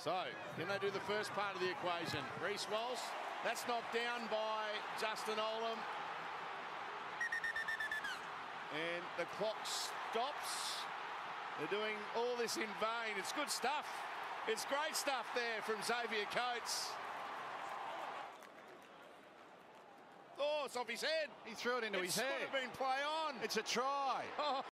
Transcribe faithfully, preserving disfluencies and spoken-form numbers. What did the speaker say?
So, can they do the first part of the equation? Reece Walsh, that's knocked down by Justin Olam. And the clock stops. They're doing all this in vain. It's good stuff. It's great stuff there from Xavier Coates. Oh, it's off his head. He threw it into It his should head. have been play on. It's a try. Oh.